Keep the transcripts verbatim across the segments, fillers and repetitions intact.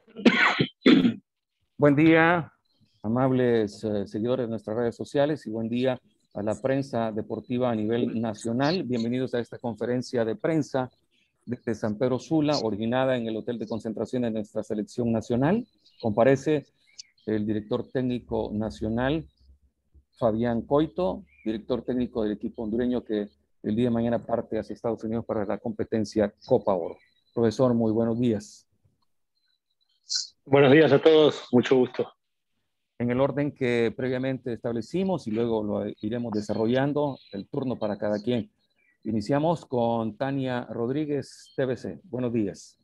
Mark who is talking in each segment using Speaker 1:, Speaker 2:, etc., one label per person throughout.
Speaker 1: Buen día, amables eh, seguidores de nuestras redes sociales, y buen día a la prensa deportiva a nivel nacional. Bienvenidos a esta conferencia de prensa desde San Pedro Sula, originada en el hotel de concentración de nuestra selección nacional. Comparece el director técnico nacional, Fabián Coito, director técnico del equipo hondureño que el día de mañana parte hacia Estados Unidos para la competencia Copa Oro. Profesor, muy buenos días.
Speaker 2: Buenos días a todos, mucho gusto.
Speaker 1: En el orden que previamente establecimos y luego lo iremos desarrollando, el turno para cada quien. Iniciamos con Tania Rodríguez, T V C. Buenos días.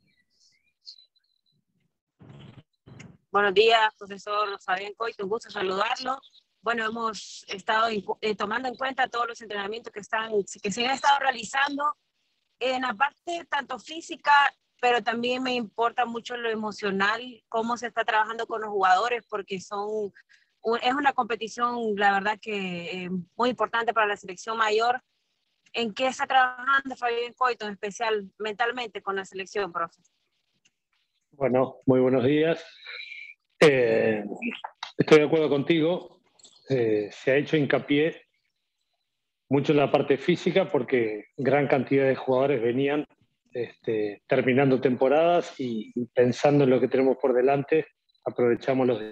Speaker 3: Buenos días, profesor Fabián Coito, un gusto saludarlo. Bueno, hemos estado eh, tomando en cuenta todos los entrenamientos que, están, que se han estado realizando en la parte tanto física, pero también me importa mucho lo emocional, cómo se está trabajando con los jugadores, porque son, es una competición, la verdad que eh, muy importante para la selección mayor. ¿En qué está trabajando Fabián Coito, en especial mentalmente con la selección, profe?
Speaker 2: Bueno, muy buenos días. Eh, estoy de acuerdo contigo. Eh, se ha hecho hincapié mucho en la parte física porque gran cantidad de jugadores venían este, terminando temporadas y, y pensando en lo que tenemos por delante, aprovechamos los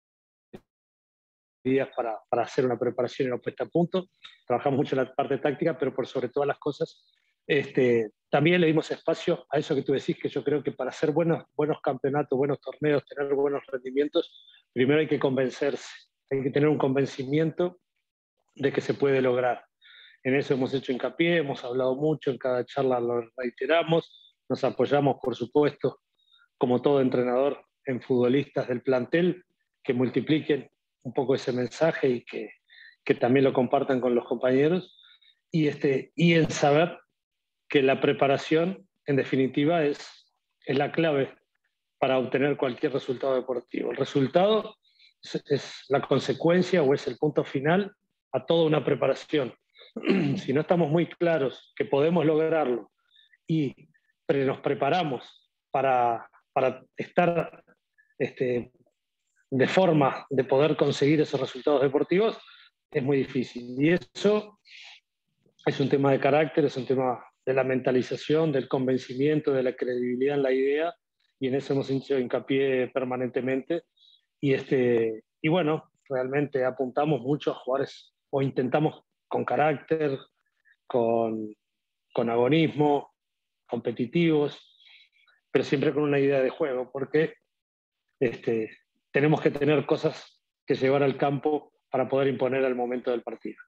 Speaker 2: días para, para hacer una preparación y una puesta a punto. Trabajamos mucho en la parte táctica, pero por sobre todas las cosas, este, también le dimos espacio a eso que tú decís, que yo creo que para hacer buenos, buenos campeonatos, buenos torneos, tener buenos rendimientos, primero hay que convencerse, hay que tener un convencimiento de que se puede lograr. En eso hemos hecho hincapié, hemos hablado mucho, en cada charla lo reiteramos, nos apoyamos, por supuesto, como todo entrenador, en futbolistas del plantel que multipliquen un poco ese mensaje y que, que también lo compartan con los compañeros, y, este, y en saber que la preparación, en definitiva, es, es la clave para obtener cualquier resultado deportivo. El resultado es, es la consecuencia o es el punto final a toda una preparación. Si no estamos muy claros que podemos lograrlo y pre nos preparamos para, para estar este, de forma de poder conseguir esos resultados deportivos, es muy difícil. Y eso es un tema de carácter, es un tema de la mentalización, del convencimiento, de la credibilidad en la idea, y en eso hemos hecho hincapié permanentemente. Y, este, y bueno, realmente apuntamos mucho a jugadores, o intentamos con carácter, con, con agonismo, competitivos, pero siempre con una idea de juego, porque este, tenemos que tener cosas que llevar al campo para poder imponer al momento del partido.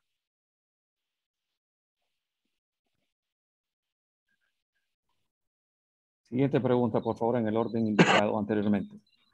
Speaker 1: Siguiente pregunta, por favor, en el orden indicado anteriormente.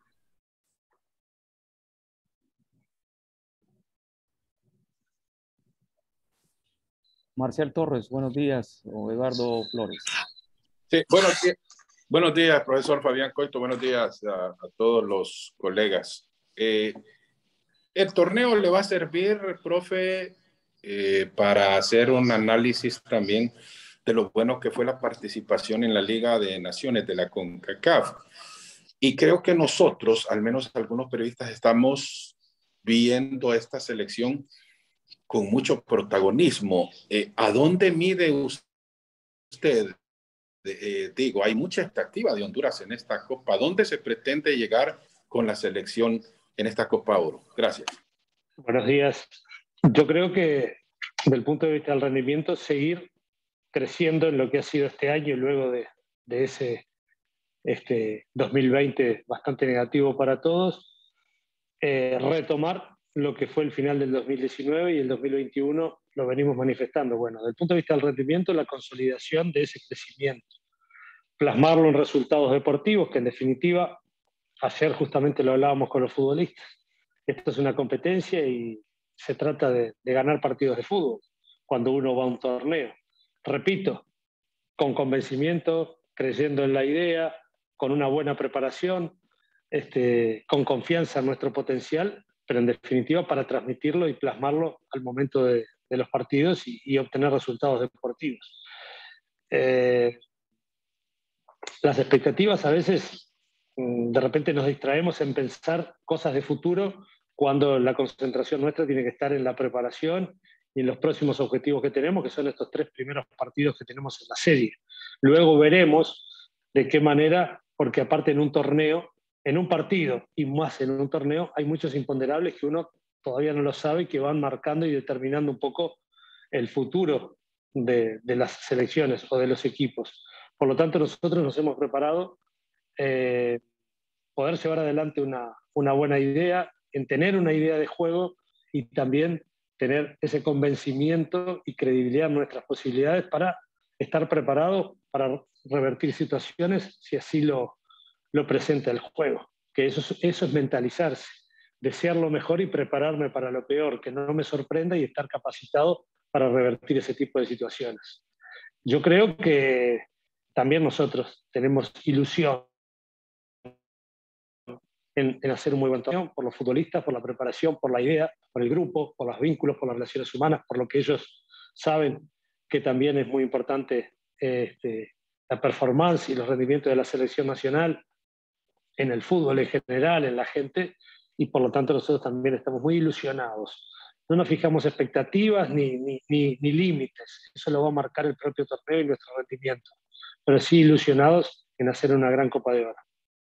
Speaker 1: Marcial Torres, buenos días, o Eduardo Flores.
Speaker 4: Sí, buenos días, buenos días, profesor Fabián Coito, buenos días a, a todos los colegas. Eh, el torneo le va a servir, profe, eh, para hacer un análisis también de lo bueno que fue la participación en la Liga de Naciones de la CONCACAF. Y creo que nosotros, al menos algunos periodistas, estamos viendo esta selección con mucho protagonismo. Eh, ¿A dónde mide usted? Eh, digo, hay mucha expectativa de Honduras en esta Copa. ¿Dónde se pretende llegar con la selección en esta Copa Oro? Gracias.
Speaker 2: Buenos días. Yo creo que, desde el punto de vista del rendimiento, seguir creciendo en lo que ha sido este año y luego de, de ese este, dos mil veinte bastante negativo para todos, eh, retomar lo que fue el final del dos mil diecinueve y el dos mil veintiuno lo venimos manifestando. Bueno, desde el punto de vista del rendimiento, la consolidación de ese crecimiento, plasmarlo en resultados deportivos, que en definitiva, ayer justamente lo hablábamos con los futbolistas, esto es una competencia y se trata de, de ganar partidos de fútbol cuando uno va a un torneo. Repito, con convencimiento, creyendo en la idea, con una buena preparación, este, con confianza en nuestro potencial, pero en definitiva para transmitirlo y plasmarlo al momento de, de los partidos y, y obtener resultados deportivos. Eh, las expectativas a veces de repente nos distraemos en pensar cosas de futuro cuando la concentración nuestra tiene que estar en la preparación y en los próximos objetivos que tenemos, que son estos tres primeros partidos que tenemos en la serie. Luego veremos de qué manera, porque aparte en un torneo, en un partido y más en un torneo, hay muchos imponderables que uno todavía no lo sabe y que van marcando y determinando un poco el futuro de, de las selecciones o de los equipos. Por lo tanto, nosotros nos hemos preparado eh, poder llevar adelante una, una buena idea, en tener una idea de juego y también tener ese convencimiento y credibilidad en nuestras posibilidades para estar preparados para revertir situaciones si así lo, lo presenta el juego. Que eso es, eso es mentalizarse, desear lo mejor y prepararme para lo peor, que no me sorprenda y estar capacitado para revertir ese tipo de situaciones. Yo creo que también nosotros tenemos ilusión En, en hacer un muy buen torneo, por los futbolistas, por la preparación, por la idea, por el grupo, por los vínculos, por las relaciones humanas, por lo que ellos saben que también es muy importante este, la performance y los rendimientos de la selección nacional en el fútbol en general, en la gente, y por lo tanto nosotros también estamos muy ilusionados. No nos fijamos expectativas ni, ni, ni, ni límites, eso lo va a marcar el propio torneo y nuestro rendimiento, pero sí ilusionados en hacer una gran Copa de Oro.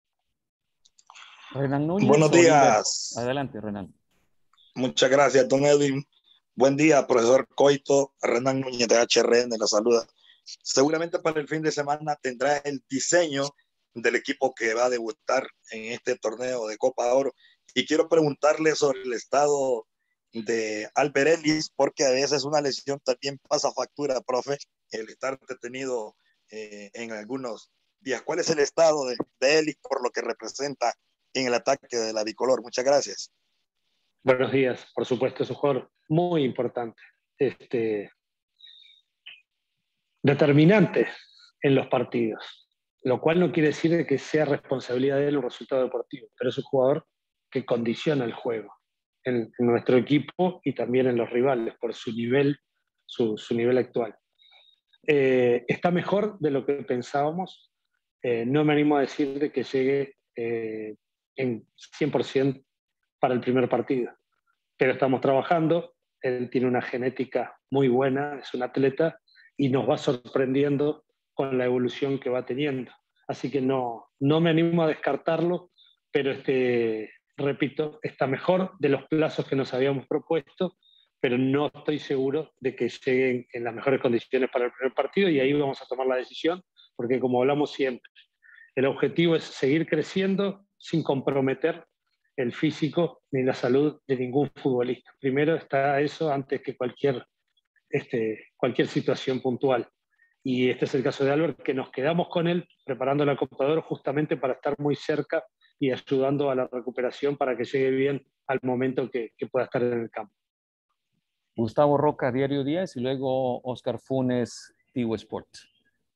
Speaker 1: Renan Núñez.
Speaker 5: Buenos días.
Speaker 1: Adelante, Renan.
Speaker 5: Muchas gracias, don Edwin. Buen día, profesor Coito. Renan Núñez de H R N la saluda. Seguramente para el fin de semana tendrá el diseño del equipo que va a debutar en este torneo de Copa de Oro. Y quiero preguntarle sobre el estado de Albert Ellis, porque a veces una lesión también pasa factura, profe, el estar detenido eh, en algunos días. ¿Cuál es el estado de, de Ellis por lo que representa en el ataque de la bicolor? Muchas gracias.
Speaker 2: Buenos días. Por supuesto, es un jugador muy importante, este, determinante en los partidos, lo cual no quiere decir que sea responsabilidad de él un resultado deportivo, pero es un jugador que condiciona el juego en, en nuestro equipo y también en los rivales por su nivel, su, su nivel actual. Eh, está mejor de lo que pensábamos. Eh, no me animo a decir de que llegue eh, en cien por ciento para el primer partido, pero estamos trabajando. Él tiene una genética muy buena, es un atleta y nos va sorprendiendo con la evolución que va teniendo. Así que no, no me animo a descartarlo, pero este, repito, está mejor de los plazos que nos habíamos propuesto, pero no estoy seguro de que lleguen en las mejores condiciones para el primer partido y ahí vamos a tomar la decisión, porque como hablamos siempre, el objetivo es seguir creciendo sin comprometer el físico ni la salud de ningún futbolista. Primero está eso antes que cualquier, este, cualquier situación puntual. Y este es el caso de Albert, que nos quedamos con él preparando la Copa de Oro justamente para estar muy cerca y ayudando a la recuperación para que llegue bien al momento que, que pueda estar en el campo.
Speaker 1: Gustavo Roca, Diario diez, y luego Oscar Funes, Tigo Sports.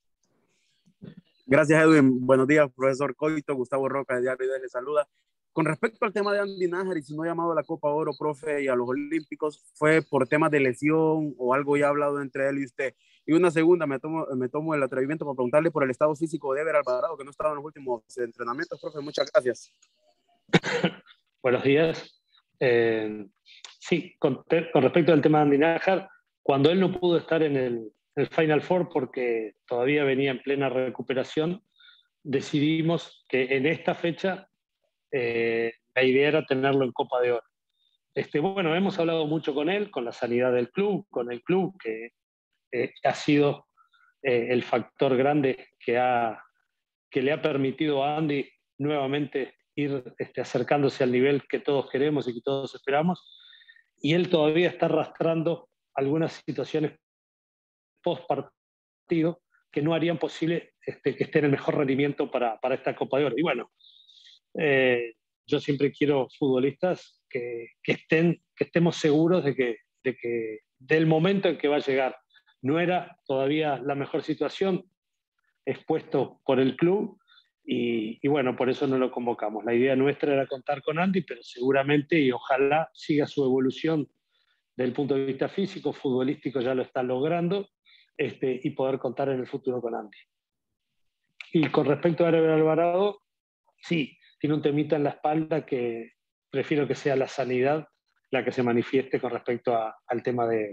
Speaker 6: Gracias, Edwin. Buenos días, profesor Coito. Gustavo Roca, de Diario diez, le saluda. Con respecto al tema de Andy Nájar y si no ha llamado a la Copa Oro, profe, y a los Olímpicos, ¿fue por temas de lesión o algo ya hablado entre él y usted? Y una segunda, me tomo, me tomo el atrevimiento para preguntarle por el estado físico de Ever Alvarado, que no estaba en los últimos entrenamientos, profe. Muchas gracias.
Speaker 2: Buenos días. Eh, sí, con, con respecto al tema de Andy Nájar, cuando él no pudo estar en el, el Final Four porque todavía venía en plena recuperación, decidimos que en esta fecha Eh, la idea era tenerlo en Copa de Oro. Este, bueno, hemos hablado mucho con él, con la sanidad del club, con el club, que eh, ha sido eh, el factor grande que, ha, que le ha permitido a Andy nuevamente ir este, acercándose al nivel que todos queremos y que todos esperamos. Y él todavía está arrastrando algunas situaciones post partido que no harían posible este, que esté en el mejor rendimiento para, para esta Copa de Oro. Y bueno, Eh, yo siempre quiero futbolistas que, que, estén, que estemos seguros de que, de que del momento en que va a llegar. No era todavía la mejor situación expuesto por el club y, y bueno, por eso no lo convocamos. La idea nuestra era contar con Andy, pero seguramente y ojalá siga su evolución desde el punto de vista físico, futbolístico ya lo está logrando este, y poder contar en el futuro con Andy. Y con respecto a Ever Alvarado, sí, tiene un temita en la espalda que prefiero que sea la sanidad la que se manifieste con respecto a, al tema de...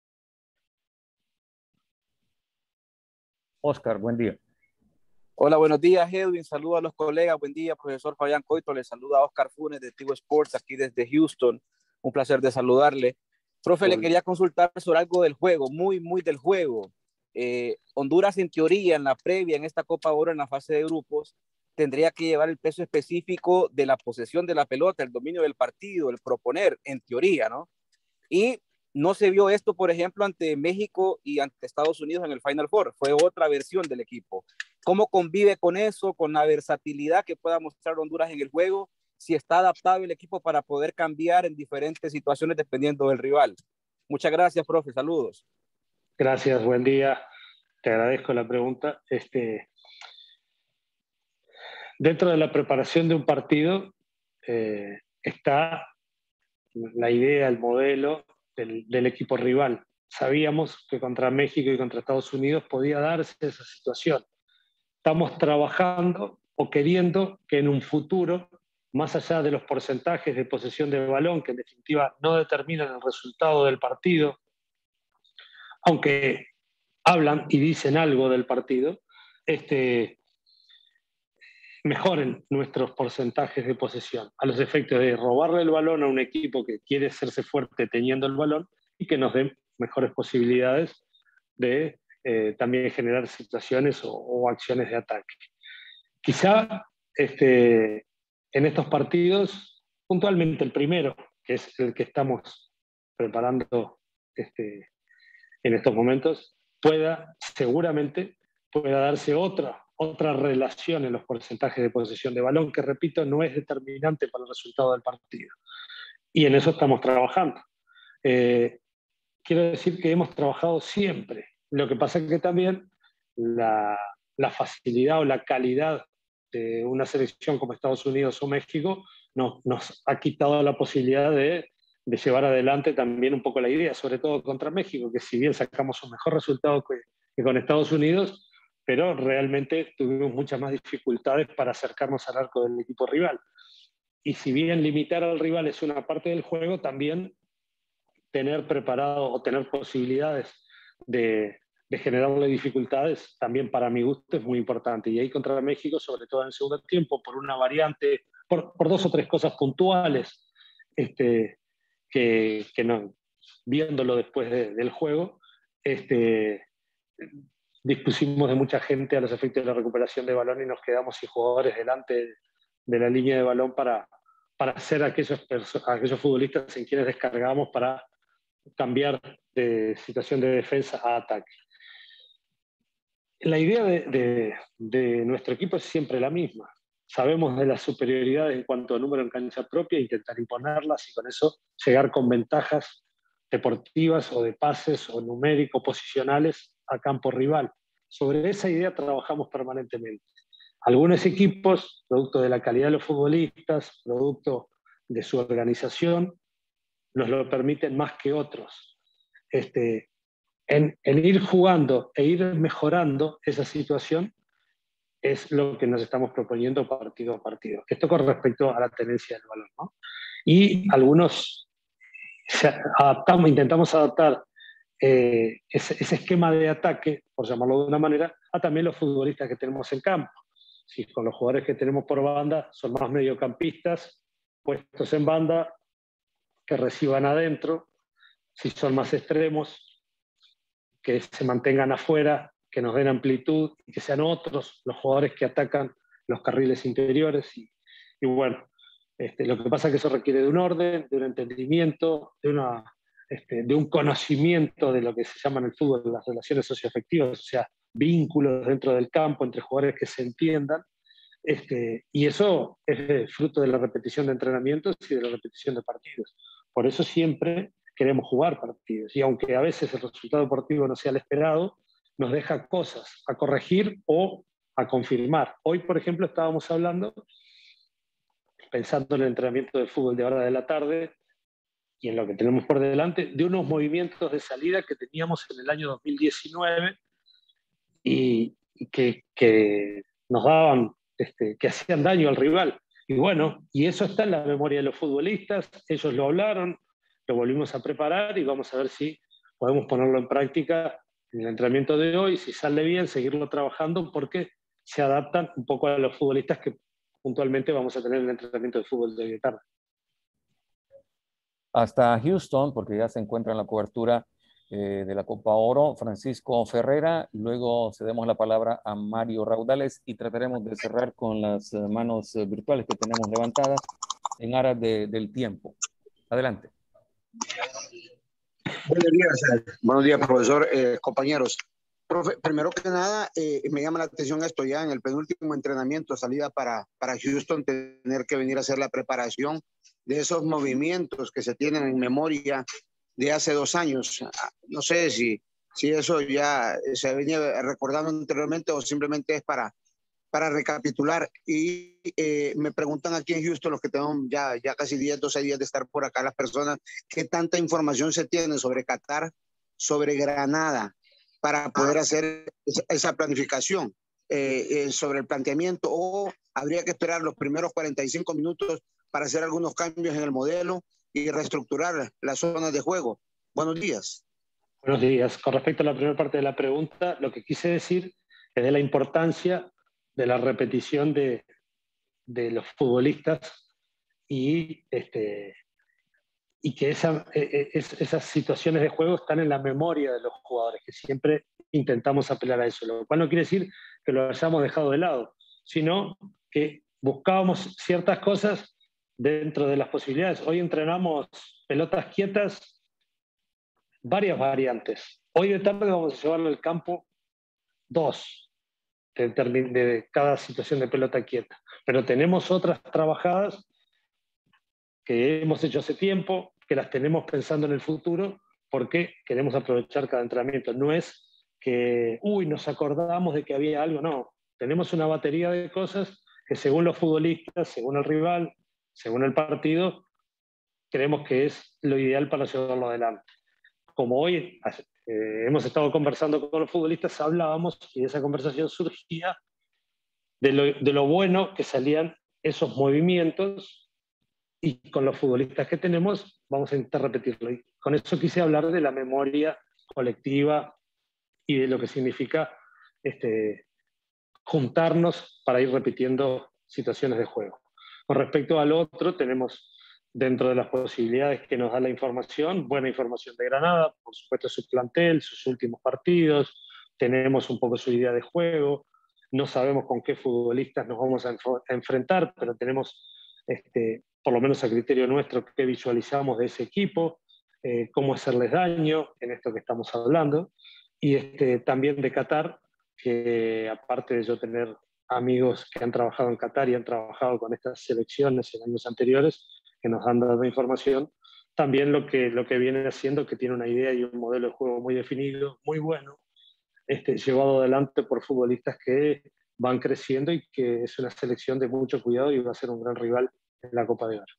Speaker 1: Oscar, buen día.
Speaker 7: Hola, buenos días, Edwin. Saludo a los colegas. Buen día, profesor Fabián Coito. Le saluda a Oscar Funes de Tigo Sports, aquí desde Houston. Un placer de saludarle. Profe, bueno, le quería consultar sobre algo del juego, muy, muy del juego. Eh, Honduras, en teoría, en la previa, en esta Copa Oro, en la fase de grupos, tendría que llevar el peso específico de la posesión de la pelota, el dominio del partido, el proponer, en teoría, ¿no? Y no se vio esto, por ejemplo, ante México y ante Estados Unidos en el Final Four. Fue otra versión del equipo. ¿Cómo convive con eso, con la versatilidad que pueda mostrar Honduras en el juego? Si está adaptado el equipo para poder cambiar en diferentes situaciones dependiendo del rival. Muchas gracias, profe. Saludos.
Speaker 2: Gracias, buen día. Te agradezco la pregunta. Este, dentro de la preparación de un partido eh, está la idea, el modelo del, del equipo rival. Sabíamos que contra México y contra Estados Unidos podía darse esa situación. Estamos trabajando o queriendo que en un futuro, más allá de los porcentajes de posesión de balón, que en definitiva no determinan el resultado del partido, aunque hablan y dicen algo del partido, este, mejoren nuestros porcentajes de posesión a los efectos de robarle el balón a un equipo que quiere hacerse fuerte teniendo el balón y que nos den mejores posibilidades de eh, también generar situaciones o, o acciones de ataque. Quizá este, en estos partidos, puntualmente el primero, que es el que estamos preparando este, en estos momentos, pueda, seguramente, pueda darse otra, otra relación en los porcentajes de posesión de balón, que repito, no es determinante para el resultado del partido. Y en eso estamos trabajando. Eh, quiero decir que hemos trabajado siempre. Lo que pasa es que también la, la facilidad o la calidad de una selección como Estados Unidos o México nos, nos ha quitado la posibilidad de, de llevar adelante también un poco la idea, sobre todo contra México, que si bien sacamos un mejor resultado que, que con Estados Unidos, pero realmente tuvimos muchas más dificultades para acercarnos al arco del equipo rival. Y si bien limitar al rival es una parte del juego, también tener preparado o tener posibilidades de, de generarle dificultades, también para mi gusto es muy importante. Y ahí contra México, sobre todo en el segundo tiempo, por una variante, por, por dos o tres cosas puntuales, este, que, que no, viéndolo después de, del juego, este, dispusimos de mucha gente a los efectos de la recuperación de balón y nos quedamos sin jugadores delante de la línea de balón para, para ser aquellos, aquellos futbolistas en quienes descargamos para cambiar de situación de defensa a ataque. La idea de, de, de nuestro equipo es siempre la misma. Sabemos de la superioridad en cuanto a número en cancha propia, intentar imponerlas y con eso llegar con ventajas deportivas o de pases o numéricos posicionales a campo rival. Sobre esa idea trabajamos permanentemente. Algunos equipos, producto de la calidad de los futbolistas, producto de su organización, nos lo permiten más que otros. Este, en, en ir jugando e ir mejorando esa situación es lo que nos estamos proponiendo partido a partido. Esto con respecto a la tenencia del balón, ¿no? Y algunos adaptamos, intentamos adaptar eh, ese, ese esquema de ataque, por llamarlo de una manera, a también los futbolistas que tenemos en campo. Si con los jugadores que tenemos por banda son más mediocampistas, puestos en banda, que reciban adentro, si son más extremos, que se mantengan afuera, que nos den amplitud y que sean otros los jugadores que atacan los carriles interiores. Y, y bueno, este, lo que pasa es que eso requiere de un orden, de un entendimiento, de, una, este, de un conocimiento de lo que se llama en el fútbol las relaciones socioafectivas, o sea, vínculos dentro del campo entre jugadores que se entiendan. Este, y eso es fruto de la repetición de entrenamientos y de la repetición de partidos. Por eso siempre queremos jugar partidos. Y aunque a veces el resultado deportivo no sea el esperado, nos deja cosas a corregir o a confirmar. Hoy, por ejemplo, estábamos hablando, pensando en el entrenamiento de fútbol de ahora de la tarde y en lo que tenemos por delante, de unos movimientos de salida que teníamos en el año dos mil diecinueve y, y que, que nos daban este, que hacían daño al rival. Y bueno, y eso está en la memoria de los futbolistas, ellos lo hablaron, lo volvimos a preparar y vamos a ver si podemos ponerlo en práctica en el entrenamiento de hoy, si sale bien, seguirlo trabajando, porque se adaptan un poco a los futbolistas que puntualmente vamos a tener en el entrenamiento de fútbol de hoy tarde.
Speaker 1: Hasta Houston, porque ya se encuentra en la cobertura eh, de la Copa Oro, Francisco Ferrera. Luego cedemos la palabra a Mario Raudales y trataremos de cerrar con las eh, manos eh, virtuales que tenemos levantadas en aras de, del tiempo. Adelante.
Speaker 8: Buenos días, eh, buenos días, profesor, eh, compañeros. Profe, primero que nada, eh, me llama la atención esto ya en el penúltimo entrenamiento, salida para, para Houston, tener que venir a hacer la preparación de esos movimientos que se tienen en memoria de hace dos años. No sé si, si eso ya se venía recordando anteriormente o simplemente es para, para recapitular. Y eh, me preguntan aquí en Houston, los que tengo ya, ya casi diez, doce días de estar por acá, las personas, ¿qué tanta información se tiene sobre Qatar, sobre Granada, para poder hacer esa planificación eh, eh, sobre el planteamiento? ¿O habría que esperar los primeros cuarenta y cinco minutos para hacer algunos cambios en el modelo y reestructurar las zonas de juego? Buenos días.
Speaker 2: Buenos días. Con respecto a la primera parte de la pregunta, lo que quise decir es de la importancia de la repetición de, de los futbolistas y, este, y que esa, es, esas situaciones de juego están en la memoria de los jugadores, que siempre intentamos apelar a eso, lo cual no quiere decir que lo hayamos dejado de lado, sino que buscábamos ciertas cosas dentro de las posibilidades. Hoy entrenamos pelotas quietas, varias variantes. Hoy de tarde vamos a llevarlo al campo dos de, de cada situación de pelota quieta, pero tenemos otras trabajadas que hemos hecho hace tiempo, que las tenemos pensando en el futuro, porque queremos aprovechar cada entrenamiento. No es que, uy, nos acordamos de que había algo, no. Tenemos una batería de cosas que según los futbolistas, según el rival, según el partido, creemos que es lo ideal para llevarlo adelante. Como hoy eh, hemos estado conversando con los futbolistas, hablábamos y de esa conversación surgía de lo, de lo bueno que salían esos movimientos, y con los futbolistas que tenemos vamos a intentar repetirlo. Y con eso quise hablar de la memoria colectiva y de lo que significa este, juntarnos para ir repitiendo situaciones de juego. Con respecto al otro, tenemos dentro de las posibilidades que nos da la información, buena información de Granada, por supuesto su plantel, sus últimos partidos, tenemos un poco su idea de juego, no sabemos con qué futbolistas nos vamos a, enf- a enfrentar, pero tenemos, este, por lo menos a criterio nuestro, qué visualizamos de ese equipo, eh, cómo hacerles daño en esto que estamos hablando, y este, también de Qatar, que aparte de yo tener amigos que han trabajado en Qatar y han trabajado con estas selecciones en años anteriores, que nos han dado información, también lo que, lo que viene haciendo, que tiene una idea y un modelo de juego muy definido, muy bueno, este, llevado adelante por futbolistas que van creciendo y que es una selección de mucho cuidado y va a ser un gran rival en la Copa de Oro.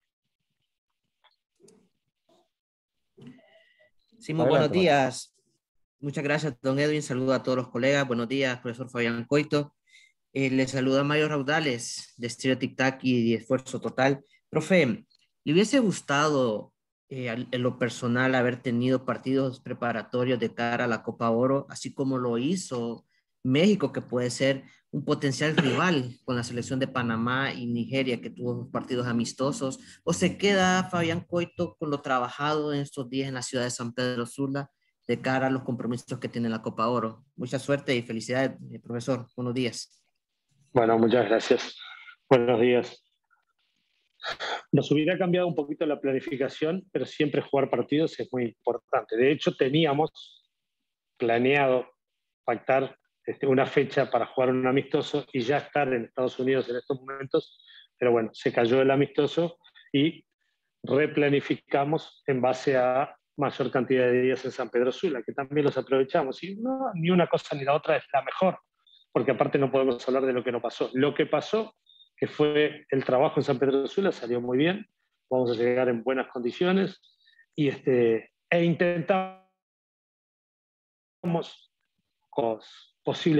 Speaker 9: Sí, muy buenos días. Muchas gracias, don Edwin. Saludo a todos los colegas. Buenos días, profesor Fabián Coito. Eh, le saluda Mario Raudales de Estéreo Tic Tac y de Esfuerzo Total. Profe, ¿le hubiese gustado eh, en lo personal haber tenido partidos preparatorios de cara a la Copa Oro, así como lo hizo México, que puede ser un potencial rival con la selección de Panamá y Nigeria, que tuvo partidos amistosos? ¿O se queda Fabián Coito con lo trabajado en estos días en la ciudad de San Pedro Sula de cara a los compromisos que tiene la Copa Oro? Mucha suerte y felicidades, profesor. Buenos días.
Speaker 2: Bueno, muchas gracias. Buenos días. Nos hubiera cambiado un poquito la planificación, pero siempre jugar partidos es muy importante. De hecho, teníamos planeado pactar este, una fecha para jugar un amistoso y ya estar en Estados Unidos en estos momentos, pero bueno, se cayó el amistoso y replanificamos en base a mayor cantidad de días en San Pedro Sula, que también los aprovechamos. Y no, ni una cosa ni la otra es la mejor, porque aparte no podemos hablar de lo que no pasó. Lo que pasó, que fue el trabajo en San Pedro Sula, salió muy bien, vamos a llegar en buenas condiciones y este, e intentamos con posibles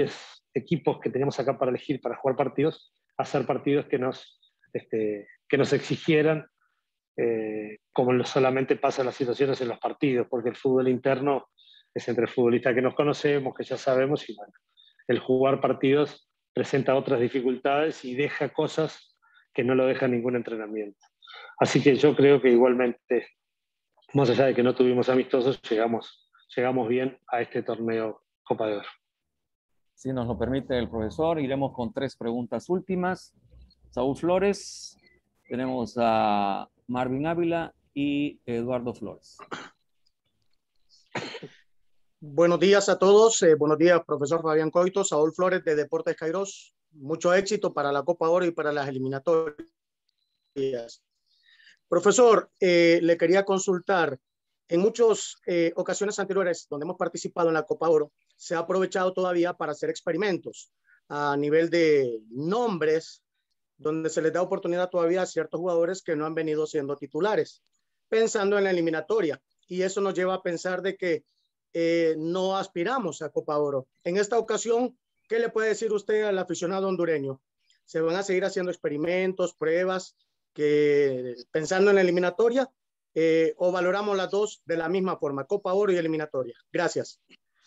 Speaker 2: equipos que teníamos acá para elegir, para jugar partidos, a hacer partidos que nos, este, que nos exigieran, eh, como solamente pasa en las situaciones en los partidos, porque el fútbol interno es entre futbolistas que nos conocemos, que ya sabemos, y bueno, el jugar partidos presenta otras dificultades y deja cosas que no lo deja ningún entrenamiento. Así que yo creo que igualmente, más allá de que no tuvimos amistosos, llegamos, llegamos bien a este torneo Copa de Oro.
Speaker 1: Si nos lo permite el profesor, iremos con tres preguntas últimas. Saúl Flores, tenemos a Marvin Ávila y Eduardo Flores.
Speaker 10: Buenos días a todos. Eh, buenos días, profesor Fabián Coito, Saúl Flores de Deportes Kairos. Mucho éxito para la Copa Oro y para las eliminatorias. Profesor, eh, le quería consultar. En muchas eh, ocasiones anteriores donde hemos participado en la Copa Oro, se ha aprovechado todavía para hacer experimentos a nivel de nombres, donde se les da oportunidad todavía a ciertos jugadores que no han venido siendo titulares, pensando en la eliminatoria. Y eso nos lleva a pensar de que Eh, no aspiramos a Copa Oro. En esta ocasión, ¿qué le puede decir usted al aficionado hondureño? ¿Se van a seguir haciendo experimentos, pruebas, que, pensando en la eliminatoria, eh, o valoramos las dos de la misma forma, Copa Oro y eliminatoria? Gracias.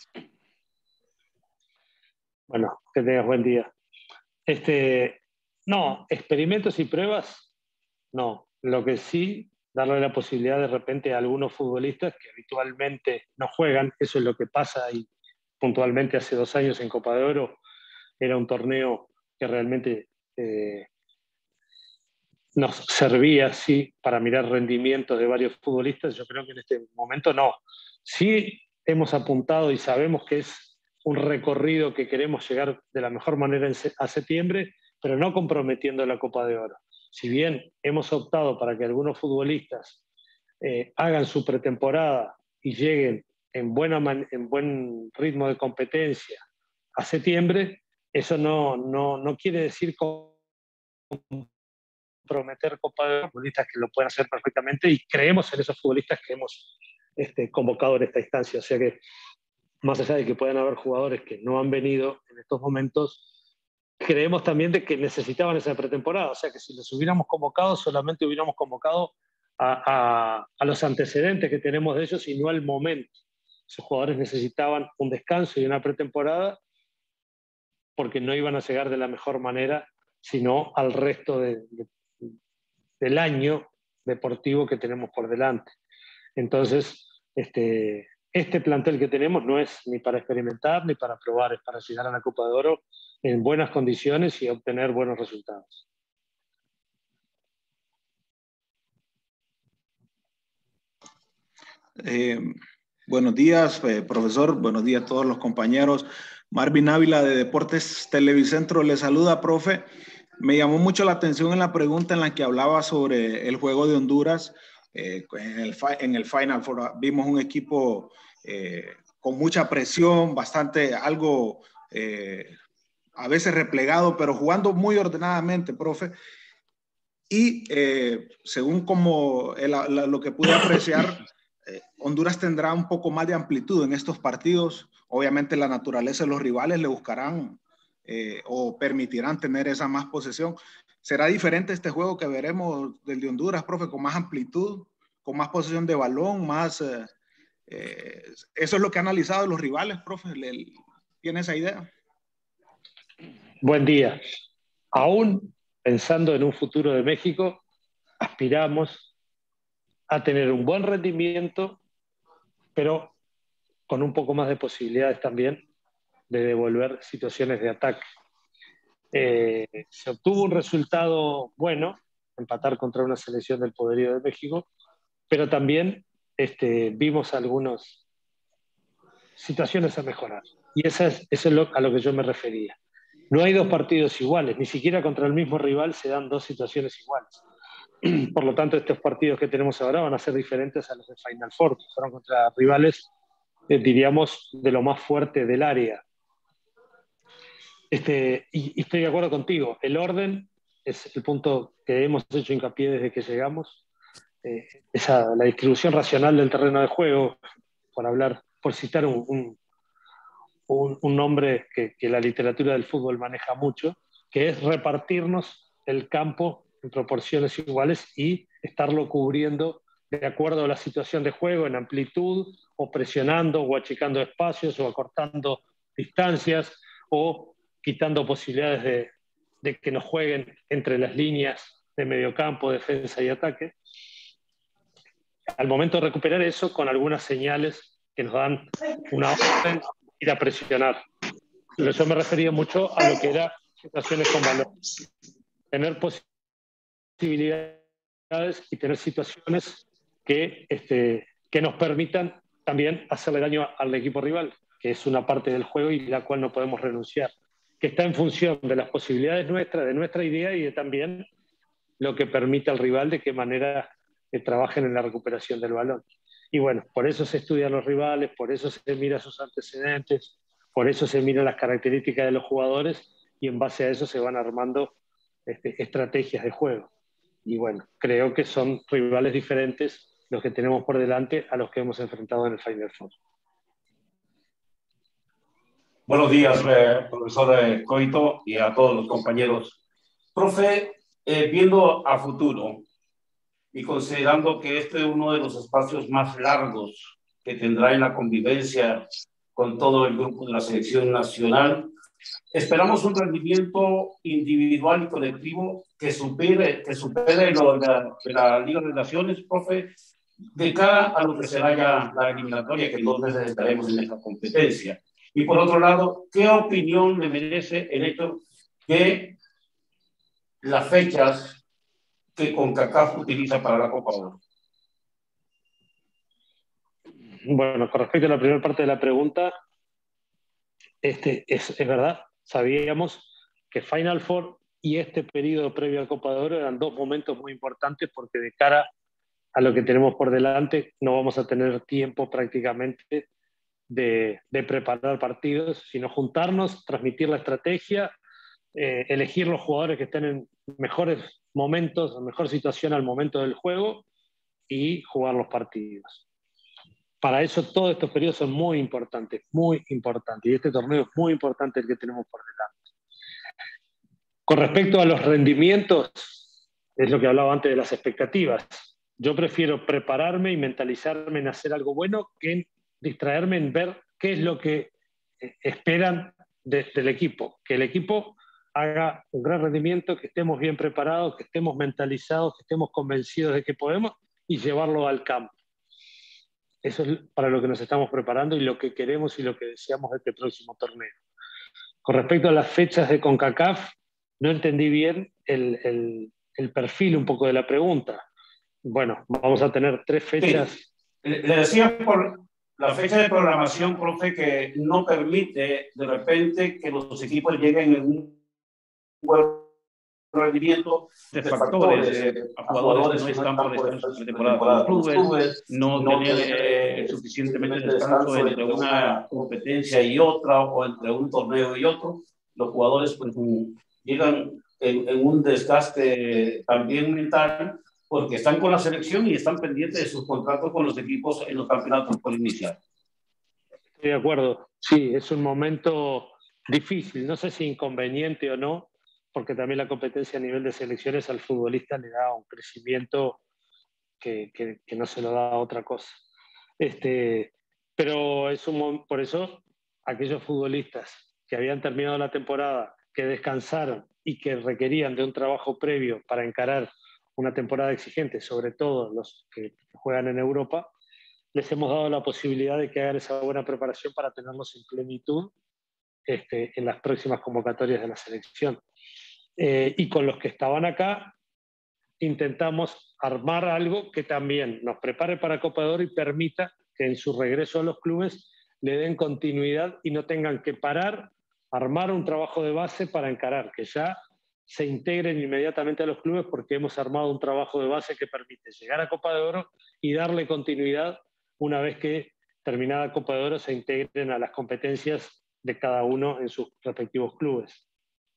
Speaker 2: Bueno, que tengas buen día. Este, no, experimentos y pruebas, no. Lo que sí, darle la posibilidad de repente a algunos futbolistas que habitualmente no juegan, eso es lo que pasa, y puntualmente hace dos años en Copa de Oro era un torneo que realmente eh, nos servía, sí, para mirar rendimientos de varios futbolistas. Yo creo que en este momento no. Sí hemos apuntado y sabemos que es un recorrido que queremos llegar de la mejor manera a septiembre, pero no comprometiendo la Copa de Oro. Si bien hemos optado para que algunos futbolistas eh, hagan su pretemporada y lleguen en, buena man en buen ritmo de competencia a septiembre, eso no, no, no quiere decir comprometer Copa de Oro. Futbolistas que lo pueden hacer perfectamente, y creemos en esos futbolistas que hemos este, convocado en esta instancia. O sea que, más allá de que puedan haber jugadores que no han venido en estos momentos, creemos también de que necesitaban esa pretemporada. O sea que si los hubiéramos convocado, solamente hubiéramos convocado a, a, a los antecedentes que tenemos de ellos y no al momento. Esos jugadores necesitaban un descanso y una pretemporada porque no iban a llegar de la mejor manera, sino al resto de, de, del año deportivo que tenemos por delante. Entonces, este, este plantel que tenemos no es ni para experimentar ni para probar, es para llegar a la Copa de Oro en buenas condiciones y obtener buenos resultados.
Speaker 11: Eh, buenos días, eh, profesor. Buenos días a todos los compañeros. Marvin Ávila de Deportes Televicentro le saluda, profe. Me llamó mucho la atención en la pregunta en la que hablaba sobre el juego de Honduras. Eh, en, el, en el Final Four vimos un equipo eh, con mucha presión, bastante, algo... Eh, a veces replegado, pero jugando muy ordenadamente, profe. Y eh, según como el, la, lo que pude apreciar, eh, Honduras tendrá un poco más de amplitud en estos partidos. Obviamente la naturaleza de los rivales le buscarán eh, o permitirán tener esa más posesión. ¿Será diferente este juego que veremos del de Honduras, profe, con más amplitud, con más posesión de balón, más... Eh, eh, eso es lo que han analizado los rivales, profe? ¿Le, ¿Tiene esa idea?
Speaker 2: Buen día. Aún pensando en un futuro de México, aspiramos a tener un buen rendimiento, pero con un poco más de posibilidades también de devolver situaciones de ataque. Eh, se obtuvo un resultado bueno, empatar contra una selección del poderío de México, pero también este, vimos algunas situaciones a mejorar. Y esa es, eso es lo, a lo que yo me refería. No hay dos partidos iguales, ni siquiera contra el mismo rival se dan dos situaciones iguales. Por lo tanto, estos partidos que tenemos ahora van a ser diferentes a los de Final Four, que fueron contra rivales, eh, diríamos, de lo más fuerte del área. Este, y, y estoy de acuerdo contigo, el orden es el punto que hemos hecho hincapié desde que llegamos. Eh, esa, la distribución racional del terreno de juego, por hablar, por citar un, un un, un nombre que, que la literatura del fútbol maneja mucho, que es repartirnos el campo en proporciones iguales y estarlo cubriendo de acuerdo a la situación de juego, en amplitud, o presionando, o achicando espacios, o acortando distancias, o quitando posibilidades de, de que nos jueguen entre las líneas de mediocampo, defensa y ataque. Al momento de recuperar eso, con algunas señales que nos dan una orden, ir a presionar. Pero yo me refería mucho a lo que era situaciones con valor. Tener posibilidades y tener situaciones que, este, que nos permitan también hacerle daño al equipo rival, que es una parte del juego y la cual no podemos renunciar, que está en función de las posibilidades nuestras, de nuestra idea y de también lo que permite al rival de qué manera eh, trabajen en la recuperación del balón. Y bueno, por eso se estudian los rivales, por eso se mira sus antecedentes, por eso se miran las características de los jugadores y en base a eso se van armando este, estrategias de juego. Y bueno, creo que son rivales diferentes los que tenemos por delante a los que hemos enfrentado en el Final Four.
Speaker 12: Buenos días, eh, profesor eh, Coito, y a todos los compañeros. Profe, eh, viendo a futuro y considerando que este es uno de los espacios más largos que tendrá en la convivencia con todo el grupo de la selección nacional, esperamos un rendimiento individual y colectivo que supere, que supere lo de la, de la Liga de Naciones, profe, de cara a lo que será ya la eliminatoria, que dos veces estaremos en esta competencia. Y por otro lado, ¿qué opinión le merece el hecho que las fechas que CONCACAF utiliza para la Copa Oro?
Speaker 2: Bueno, con respecto a la primera parte de la pregunta, este, es, es verdad, sabíamos que Final Four y este periodo previo a Copa de Oro eran dos momentos muy importantes porque de cara a lo que tenemos por delante no vamos a tener tiempo prácticamente de, de preparar partidos, sino juntarnos, transmitir la estrategia, eh, elegir los jugadores que estén en mejores momentos, en mejor situación al momento del juego y jugar los partidos. Para eso todos estos periodos son muy importantes, muy importantes. Y este torneo es muy importante el que tenemos por delante. Con respecto a los rendimientos, es lo que hablaba antes de las expectativas. Yo prefiero prepararme y mentalizarme en hacer algo bueno que en distraerme en ver qué es lo que esperan de, del equipo. Que el equipo haga un gran rendimiento, que estemos bien preparados, que estemos mentalizados, que estemos convencidos de que podemos y llevarlo al campo. Eso es para lo que nos estamos preparando y lo que queremos y lo que deseamos de este próximo torneo. Con respecto a las fechas de CONCACAF, no entendí bien el, el, el perfil un poco de la pregunta. Bueno, vamos a tener tres fechas.
Speaker 12: Sí. Le decía por la fecha de programación, profe, que no permite de repente que los equipos lleguen en un buen rendimiento de factores, eh, a jugadores que no están por descanso de temporada con los clubes, no, no tener eh, suficientemente descanso entre una competencia y otra o entre un torneo y otro. Los jugadores pues, llegan en, en un desgaste también mental porque están con la selección y están pendientes de sus contratos con los equipos en los campeonatos por iniciar.
Speaker 2: Estoy de acuerdo. Sí, es un momento difícil, no sé si inconveniente o no, porque también la competencia a nivel de selecciones al futbolista le da un crecimiento que, que, que no se lo da a otra cosa. Este, pero es un, por eso aquellos futbolistas que habían terminado la temporada, que descansaron y que requerían de un trabajo previo para encarar una temporada exigente, sobre todo los que juegan en Europa, les hemos dado la posibilidad de que hagan esa buena preparación para tenerlos en plenitud este, en las próximas convocatorias de la selección. Eh, y con los que estaban acá, intentamos armar algo que también nos prepare para Copa de Oro y permita que en su regreso a los clubes le den continuidad y no tengan que parar, armar un trabajo de base para encarar, que ya se integren inmediatamente a los clubes porque hemos armado un trabajo de base que permite llegar a Copa de Oro y darle continuidad una vez que terminada Copa de Oro se integren a las competencias de cada uno en sus respectivos clubes.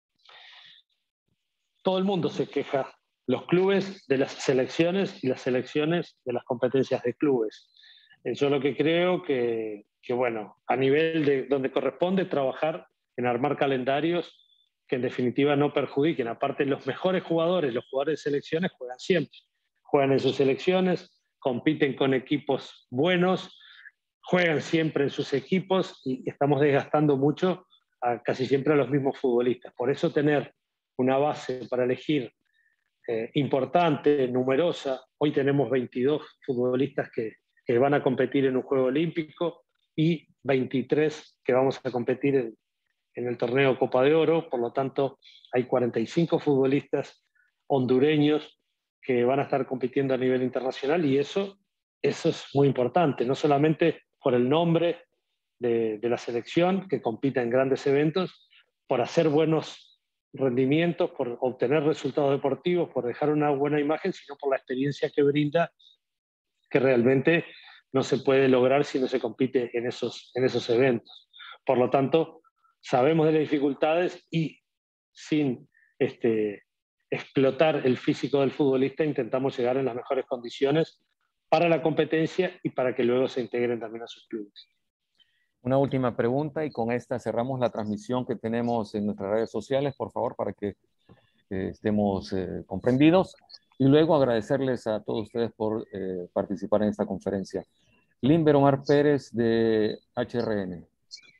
Speaker 2: Todo el mundo se queja, los clubes de las selecciones y las selecciones de las competencias de clubes. Yo lo que creo que, que, bueno, a nivel de donde corresponde trabajar en armar calendarios que en definitiva no perjudiquen. Aparte, los mejores jugadores, los jugadores de selecciones juegan siempre. Juegan en sus selecciones, compiten con equipos buenos, juegan siempre en sus equipos y estamos desgastando mucho a casi siempre a los mismos futbolistas. Por eso tener una base para elegir eh, importante, numerosa. Hoy tenemos veintidós futbolistas que, que van a competir en un Juego Olímpico y veintitrés que vamos a competir en, en el torneo Copa de Oro. Por lo tanto, hay cuarenta y cinco futbolistas hondureños que van a estar compitiendo a nivel internacional y eso, eso es muy importante, no solamente por el nombre de, de la selección que compita en grandes eventos, por hacer buenos rendimientos, por obtener resultados deportivos, por dejar una buena imagen, sino por la experiencia que brinda, que realmente no se puede lograr si no se compite en esos, en esos eventos. Por lo tanto, sabemos de las dificultades y sin este, explotar el físico del futbolista intentamos llegar en las mejores condiciones para la competencia y para que luego se integren también a sus clubes.
Speaker 1: Una última pregunta y con esta cerramos la transmisión que tenemos en nuestras redes sociales, por favor, para que eh, estemos eh, comprendidos. Y luego agradecerles a todos ustedes por eh, participar en esta conferencia. Limber Omar Pérez de H R N.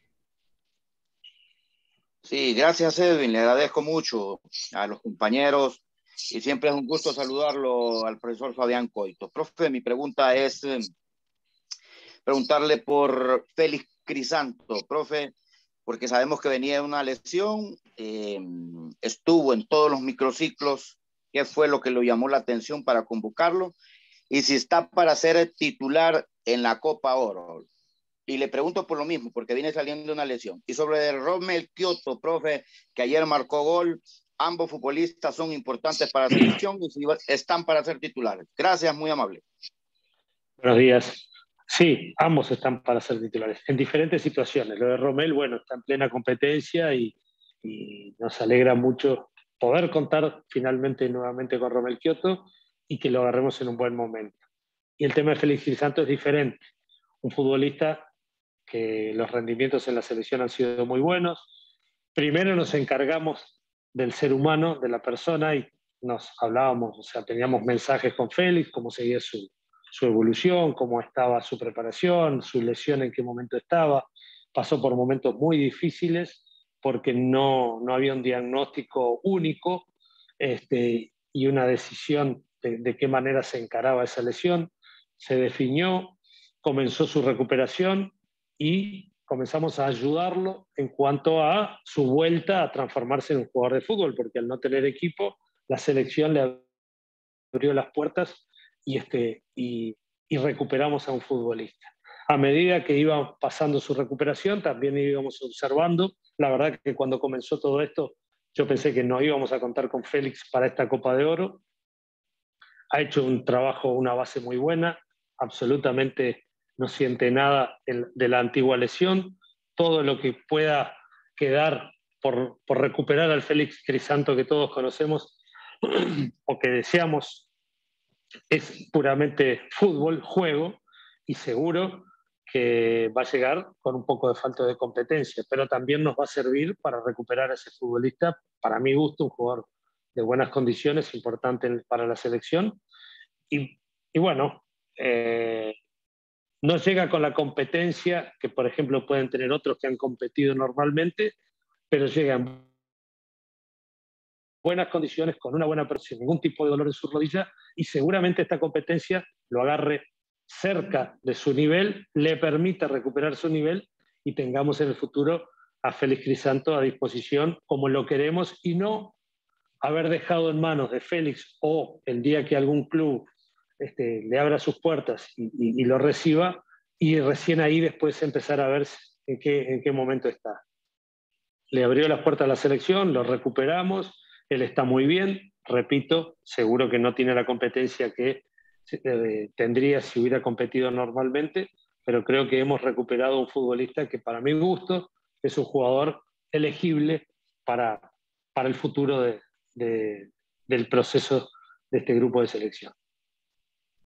Speaker 13: Sí, gracias Edwin, le agradezco mucho a los compañeros y siempre es un gusto saludarlo al profesor Fabián Coito. Profe, mi pregunta es eh, preguntarle por Félix Crisanto, profe, porque sabemos que venía de una lesión, eh, estuvo en todos los microciclos. ¿Qué fue lo que lo llamó la atención para convocarlo? Y si está para ser titular en la Copa Oro. Y le pregunto por lo mismo, porque viene saliendo de una lesión. Y sobre el Rommel Kioto, profe, que ayer marcó gol, ambos futbolistas son importantes para la selección y están para ser titulares. Gracias, muy amable.
Speaker 2: Buenos días. Sí, ambos están para ser titulares, en diferentes situaciones. Lo de Rommel, bueno, está en plena competencia y, y nos alegra mucho poder contar finalmente nuevamente con Rommel Kioto y que lo agarremos en un buen momento. Y el tema de Félix Crisanto es diferente. Un futbolista que los rendimientos en la selección han sido muy buenos. Primero nos encargamos del ser humano, de la persona, y nos hablábamos, o sea, teníamos mensajes con Félix, cómo seguía su, su evolución, cómo estaba su preparación, su lesión, en qué momento estaba. Pasó por momentos muy difíciles porque no, no había un diagnóstico único este, y una decisión de, de qué manera se encaraba esa lesión. Se definió, comenzó su recuperación y comenzamos a ayudarlo en cuanto a su vuelta a transformarse en un jugador de fútbol, porque al no tener equipo, la selección le abrió las puertas y, este, y, y recuperamos a un futbolista. A medida que iba pasando su recuperación, también íbamos observando. La verdad que cuando comenzó todo esto, yo pensé que no íbamos a contar con Félix para esta Copa de Oro. Ha hecho un trabajo, una base muy buena, absolutamente no siente nada de la antigua lesión. Todo lo que pueda quedar por, por recuperar al Félix Crisanto que todos conocemos o que deseamos es puramente fútbol, juego, y seguro que va a llegar con un poco de falta de competencia, pero también nos va a servir para recuperar a ese futbolista, para mi gusto, un jugador de buenas condiciones, importante para la selección. Y, y bueno, eh, no llega con la competencia que, por ejemplo, pueden tener otros que han competido normalmente, pero llega en buenas condiciones, con una buena presión, ningún tipo de dolor en su rodilla, y seguramente esta competencia lo agarre cerca de su nivel, le permita recuperar su nivel y tengamos en el futuro a Félix Crisanto a disposición como lo queremos y no haber dejado en manos de Félix o el día que algún club Este, le abra sus puertas y, y, y lo reciba y recién ahí después empezar a ver en qué, en qué momento está. Le abrió las puertas a la selección, lo recuperamos, él está muy bien, repito, seguro que no tiene la competencia que eh, tendría si hubiera competido normalmente, pero creo que hemos recuperado un futbolista que para mi gusto es un jugador elegible para, para el futuro de, de, del proceso de este grupo de selección.